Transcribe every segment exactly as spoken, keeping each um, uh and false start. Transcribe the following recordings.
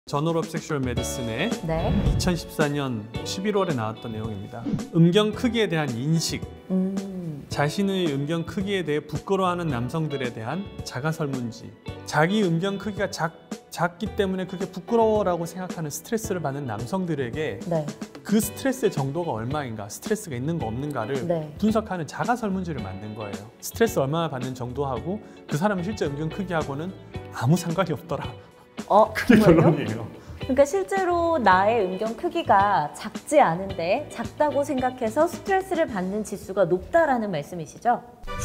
저널 오브 섹슈얼 메디슨의 네. 이천십사 년 십일월에 나왔던 내용입니다. 음경 크기에 대한 인식, 음. 자신의 음경 크기에 대해 부끄러워하는 남성들에 대한 자가 설문지, 자기 음경 크기가 작, 작기 때문에 그게 부끄러워라고 생각하는 스트레스를 받는 남성들에게 네. 그 스트레스의 정도가 얼마인가, 스트레스가 있는가 없는가를 네. 분석하는 자가 설문지를 만든 거예요. 스트레스 얼마나 받는 정도하고 그 사람의 실제 음경 크기하고는 아무 상관이 없더라. 어, 그게 정말요? 결론이에요. 그러니까 실제로 나의 음경 크기가 작지 않은데 작다고 생각해서 스트레스를 받는 지수가 높다라는 말씀이시죠?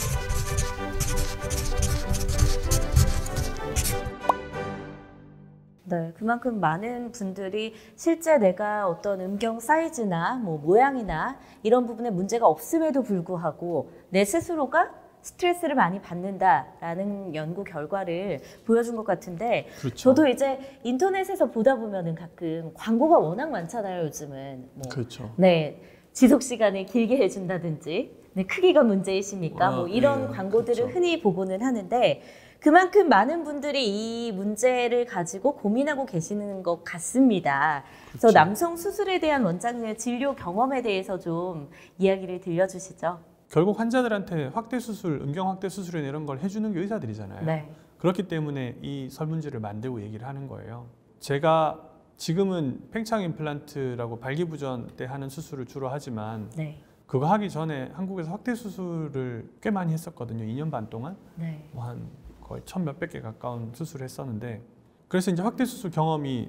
네, 그만큼 많은 분들이 실제 내가 어떤 음경 사이즈나 뭐 모양이나 이런 부분에 문제가 없음에도 불구하고 내 스스로가 스트레스를 많이 받는다라는 연구 결과를 보여준 것 같은데, 그렇죠. 저도 이제 인터넷에서 보다 보면은 가끔 광고가 워낙 많잖아요, 요즘은. 뭐, 그렇죠. 네, 지속 시간을 길게 해준다든지, 네, 크기가 문제이십니까? 아, 뭐 이런 네, 광고들을 그렇죠. 흔히 보고는 하는데, 그만큼 많은 분들이 이 문제를 가지고 고민하고 계시는 것 같습니다. 그래서 그렇죠. 남성 수술에 대한 원장님의 진료 경험에 대해서 좀 이야기를 들려주시죠. 결국 환자들한테 확대 수술, 음경 확대 수술이나 이런 걸 해주는 게 의사들이잖아요. 네. 그렇기 때문에 이 설문지를 만들고 얘기를 하는 거예요. 제가 지금은 팽창 임플란트라고 발기부전 때 하는 수술을 주로 하지만 네. 그거 하기 전에 한국에서 확대 수술을 꽤 많이 했었거든요. 이 년 반 동안 네. 뭐 한 거의 천 몇백 개 가까운 수술을 했었는데, 그래서 이제 확대 수술 경험이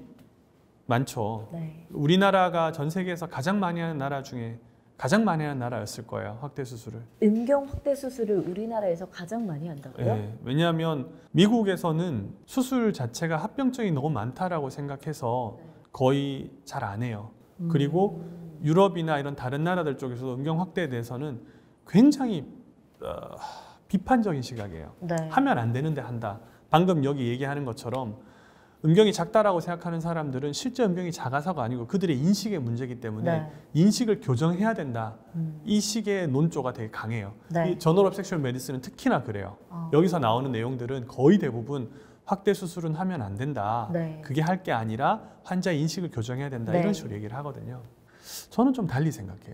많죠. 네. 우리나라가 전 세계에서 가장 많이 하는 나라 중에 가장 많이 하는 나라였을 거예요, 확대 수술을. 음경 확대 수술을 우리나라에서 가장 많이 한다고요? 네, 왜냐하면 미국에서는 수술 자체가 합병증이 너무 많다라고 생각해서 거의 잘 안 해요. 음. 그리고 유럽이나 이런 다른 나라들 쪽에서도 음경 확대에 대해서는 굉장히 어, 비판적인 시각이에요. 네. 하면 안 되는데 한다. 방금 여기 얘기하는 것처럼 음경이 작다라고 생각하는 사람들은 실제 음경이 작아서가 아니고 그들의 인식의 문제이기 때문에 네. 인식을 교정해야 된다. 음. 이 식의 논조가 되게 강해요. 네. 이 저널 오브 섹슈얼 메디슨은 특히나 그래요. 어. 여기서 나오는 내용들은 거의 대부분 확대 수술은 하면 안 된다. 네. 그게 할 게 아니라 환자의 인식을 교정해야 된다. 네. 이런 식으로 얘기를 하거든요. 저는 좀 달리 생각해요.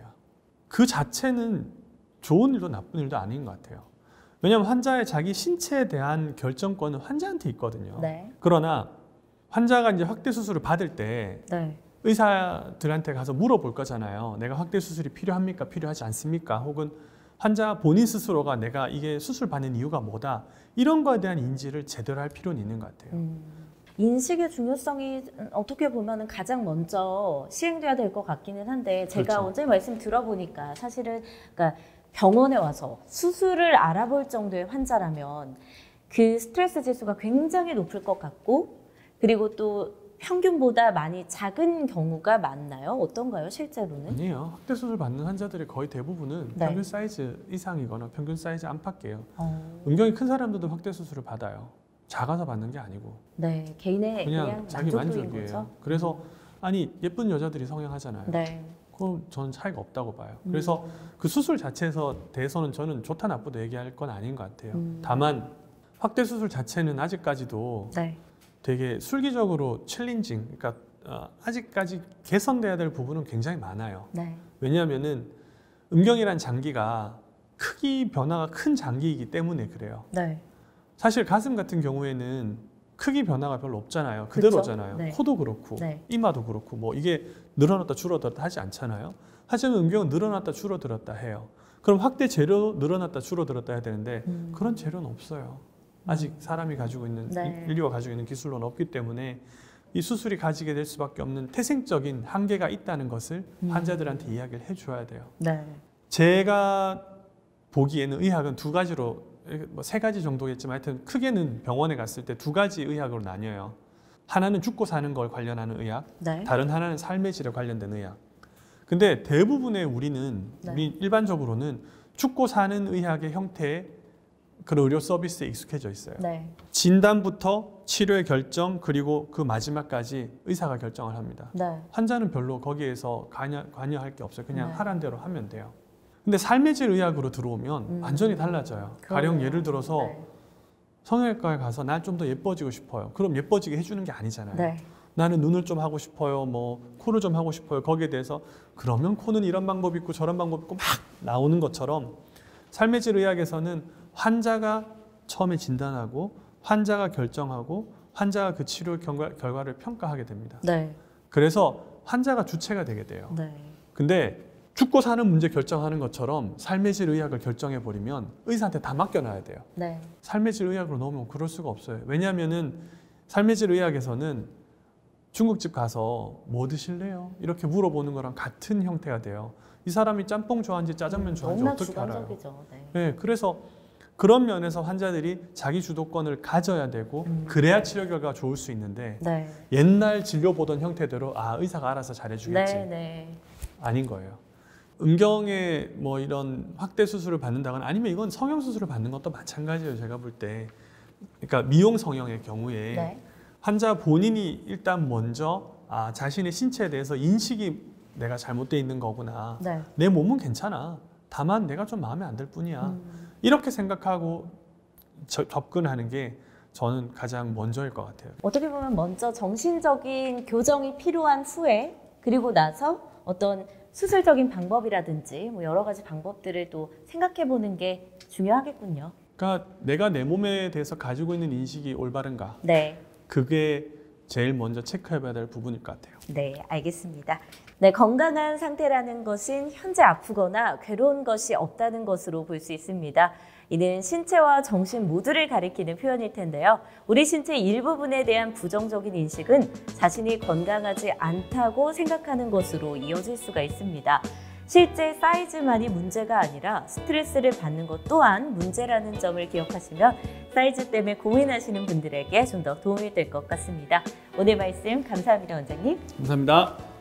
그 자체는 좋은 일도 나쁜 일도 아닌 것 같아요. 왜냐하면 환자의 자기 신체에 대한 결정권은 환자한테 있거든요. 네. 그러나 환자가 이제 확대 수술을 받을 때 네. 의사들한테 가서 물어볼 거잖아요. 내가 확대 수술이 필요합니까? 필요하지 않습니까? 혹은 환자 본인 스스로가 내가 이게 수술 받는 이유가 뭐다. 이런 거에 대한 인지를 제대로 할 필요는 있는 것 같아요. 음. 인식의 중요성이 어떻게 보면 가장 먼저 시행돼야 될 것 같기는 한데, 제가 그렇죠. 어제 말씀 들어보니까 사실은 그러니까 병원에 와서 수술을 알아볼 정도의 환자라면 그 스트레스 지수가 굉장히 높을 것 같고, 그리고 또 평균보다 많이 작은 경우가 많나요? 어떤가요, 실제로는? 아니에요. 확대 수술 받는 환자들의 거의 대부분은 네. 평균 사이즈 이상이거나 평균 사이즈 안팎이에요. 어. 음경이 큰 사람들도 확대 수술을 받아요. 작아서 받는 게 아니고 네, 개인의 그냥, 그냥, 자기 만족도인 만족이에요. 거죠. 그래서 아니 예쁜 여자들이 성형하잖아요. 네. 그럼 저는 차이가 없다고 봐요. 음. 그래서 그 수술 자체에서 대해서는 저는 좋다 나쁘다 얘기할 건 아닌 것 같아요. 음. 다만 확대 수술 자체는 아직까지도 네. 되게 술기적으로 챌린징, 그러니까 어, 아직까지 개선돼야 될 부분은 굉장히 많아요. 네. 왜냐하면은 음경이란 장기가 크기 변화가 큰 장기이기 때문에 그래요. 네. 사실 가슴 같은 경우에는 크기 변화가 별로 없잖아요. 그쵸? 그대로잖아요. 네. 코도 그렇고 네. 이마도 그렇고 뭐 이게 늘어났다 줄어들었다 하지 않잖아요. 하지만 음경은 늘어났다 줄어들었다 해요. 그럼 확대 재료 늘어났다 줄어들었다 해야 되는데 음. 그런 재료는 없어요. 아직 사람이 가지고 있는 네. 인류가 가지고 있는 기술로는 없기 때문에 이 수술이 가지게 될 수밖에 없는 태생적인 한계가 있다는 것을 음. 환자들한테 이야기를 해줘야 돼요. 네. 제가 보기에는 의학은 두 가지로 뭐 세 가지 정도겠지만 하여튼 크게는 병원에 갔을 때 두 가지 의학으로 나뉘어요. 하나는 죽고 사는 걸 관련하는 의학, 네. 다른 하나는 삶의 질에 관련된 의학. 근데 대부분의 우리는 네. 우리 일반적으로는 죽고 사는 의학의 형태의 그런 의료 서비스에 익숙해져 있어요. 네. 진단부터 치료의 결정 그리고 그 마지막까지 의사가 결정을 합니다. 네. 환자는 별로 거기에서 관여, 관여할 게 없어요. 그냥 네. 하란 대로 하면 돼요. 근데 삶의 질 의학으로 들어오면 음. 완전히 달라져요. 가령 그러네요. 예를 들어서 네. 성형외과에 가서 난 좀 더 예뻐지고 싶어요. 그럼 예뻐지게 해주는 게 아니잖아요. 네. 나는 눈을 좀 하고 싶어요. 뭐 코를 좀 하고 싶어요. 거기에 대해서 그러면 코는 이런 방법이 있고 저런 방법이 있고 막 나오는 것처럼 삶의 질 의학에서는 환자가 처음에 진단하고 환자가 결정하고 환자가 그 치료 결과, 결과를 평가하게 됩니다. 네. 그래서 환자가 주체가 되게 돼요. 네. 근데 죽고 사는 문제 결정하는 것처럼 삶의 질 의학을 결정해 버리면 의사한테 다 맡겨놔야 돼요. 네. 삶의 질 의학으로 넣으면 그럴 수가 없어요. 왜냐하면은 삶의 질 의학에서는 중국집 가서 뭐 드실래요? 이렇게 물어보는 거랑 같은 형태가 돼요. 이 사람이 짬뽕 좋아하는지 짜장면 좋아하는지 너무나 어떻게 알아요? 주관적이죠. 네. 네, 그래서 그런 면에서 환자들이 자기 주도권을 가져야 되고 음. 그래야 치료 결과가 좋을 수 있는데 네. 옛날 진료 보던 형태대로 아 의사가 알아서 잘해주겠지 네. 네. 아닌 거예요. 음경에 뭐 이런 확대 수술을 받는다거나 아니면 이건 성형 수술을 받는 것도 마찬가지예요. 제가 볼 때 그러니까 미용 성형의 경우에 네. 환자 본인이 일단 먼저 아 자신의 신체에 대해서 인식이 내가 잘못되어 있는 거구나. 네. 내 몸은 괜찮아. 다만 내가 좀 마음에 안 들 뿐이야. 음. 이렇게 생각하고 저, 접근하는 게 저는 가장 먼저일 것 같아요. 어떻게 보면 먼저 정신적인 교정이 필요한 후에 그리고 나서 어떤 수술적인 방법이라든지 뭐 여러 가지 방법들을 또 생각해 보는 게 중요하겠군요. 그러니까 내가 내 몸에 대해서 가지고 있는 인식이 올바른가? 네. 그게 제일 먼저 체크해봐야 될 부분일 것 같아요. 네, 알겠습니다. 네, 건강한 상태라는 것은 현재 아프거나 괴로운 것이 없다는 것으로 볼 수 있습니다. 이는 신체와 정신 모두를 가리키는 표현일 텐데요. 우리 신체 일부분에 대한 부정적인 인식은 자신이 건강하지 않다고 생각하는 것으로 이어질 수가 있습니다. 실제 사이즈만이 문제가 아니라 스트레스를 받는 것 또한 문제라는 점을 기억하시면 사이즈 때문에 고민하시는 분들에게 좀 더 도움이 될 것 같습니다. 오늘 말씀 감사합니다, 원장님. 감사합니다.